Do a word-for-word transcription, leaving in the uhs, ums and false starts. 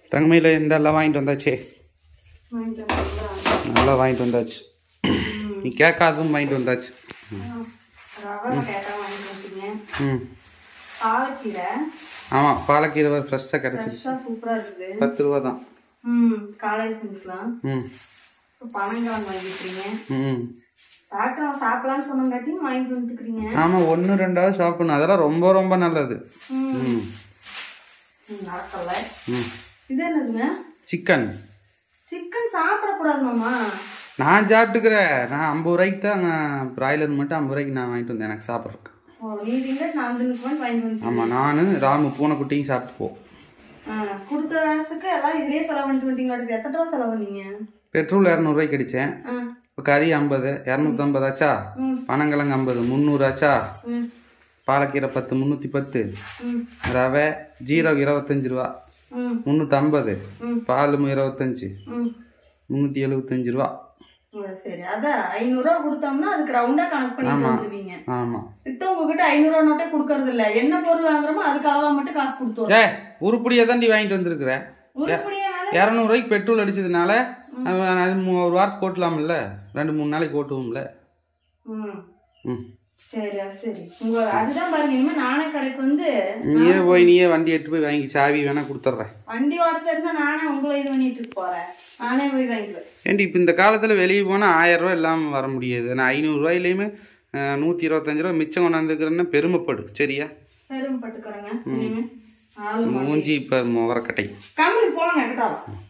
தங்கமையில் இந்த எல்லாம் வாங்கிட்டு வந்தாச்சே, நல்லா வாங்கிட்டு வந்தாச்சு. நீ கேட்காதும் வாங்கிட்டு வந்தாச்சு. ம் ஆமாம், பாலக்கீரை வர ஃப்ரெஷ்ஷாக கிடச்சிருச்சு. சூப்பராக இருக்குது. பத்து ரூபா தான். ம் காலையில் செஞ்சுக்கலாம். ம் பனங்கிழங்கு வாங்கிக்கிறீங்க. ம் டாக்டர் சாப்பிடலான்னு சொன்னங்காட்டியும் வாங்கிட்டு வந்துட்டுக்கிறீங்க. ஆமாம், ஒன்று ரெண்டாவது சாப்பிடணும், அதெல்லாம் ரொம்ப ரொம்ப நல்லது. ம் நடக்கல. ம் இது என்னதுங்க? சிக்கன். சிக்கன் சாப்பிடக்கூடாது மாமா. நான் சாப்பிட்டுக்கிறேன். நான் ஐம்பது ரூபாய்க்கு தான், நான் பிராய்லர் மட்டும் ஐம்பது ரூபாய்க்கு நான் வாங்கிட்டு வந்தேன் எனக்கு சாப்பிட்றதுக்கு. ஆமாம், நான் ராமு பூனைக்குட்டியும் சாப்பிட்டு போ. கொடுத்த காசுக்கு எல்லாம் இதுலேயே செலவு பண்ணிட்டு வந்தீங்க. எத்தனை ரூபா செலவு பண்ணீங்க? பெட்ரோல் இரநூறுவாய்க்கு அடித்தேன். இப்போ கறி ஐம்பது, இரநூத்தம்பது ஆச்சா. பனங்கிழங்கு ஐம்பது, முந்நூறு ஆச்சா. பாலக்கீரை பத்து, முந்நூற்றி பத்து. ரவை ஜீரகம் இருபத்தஞ்சி ரூபா, முந்நூற்றம்பது. பால் இருபத்தஞ்சி, முந்நூற்றி எழுபத்தஞ்சி ரூபா. சரி, அதான் ஐநூறுரூவா கொடுத்தோம்னா அதுக்கு ரவுண்டா கணக்கு பண்ணி வந்துருவீங்க. ஆமா, சித்த உங்ககிட்ட ஐநூறுரூவா நோட்டே கொடுக்கறது இல்ல. என்ன பொருள் வாங்குறோமோ அதுக்கு அளவா மட்டும் காசு கொடுத்தோம். ஏ உருப்படியா தான் நீ வாங்கிட்டு வந்திருக்கிற. இரநூறுவாய்க்கு பெட்ரோல் அடிச்சதுனால ஒரு வாரத்துக்கு ஓட்டலாம்ல, ரெண்டு மூணு நாளைக்கு ஓட்டுவோம்ல. ம் சரி சரி, உங்க அதுதான் பாருங்க. இனிமே நானே கடைக்கு வந்து நீயே போய் நீயே வண்டி எடுத்து போய் வாங்கி சாவி வேணா கொடுத்துட்றேன். வண்டி ஓடத்துல இருந்தா நானே உங்களை இது பண்ணிட்டு போறேன். நானே போய் வாங்கிடுவேன். ஏன்டி இப்போ இந்த காலத்தில் வெளியே போனால் ஆயிரம் ரூபா இல்லாமல் வர முடியாது. நான் ஐநூறுரூவாயிலையுமே நூற்றி இருபத்தஞ்சி ரூபா மிச்சம் கொண்டாந்துக்கிறேன்னா பெருமைப்படு. சரியா? பெருமைப்பட்டுக்கிறேங்க. மூஞ்சி இப்போ முவரக்கட்டை கம்மி போங்க.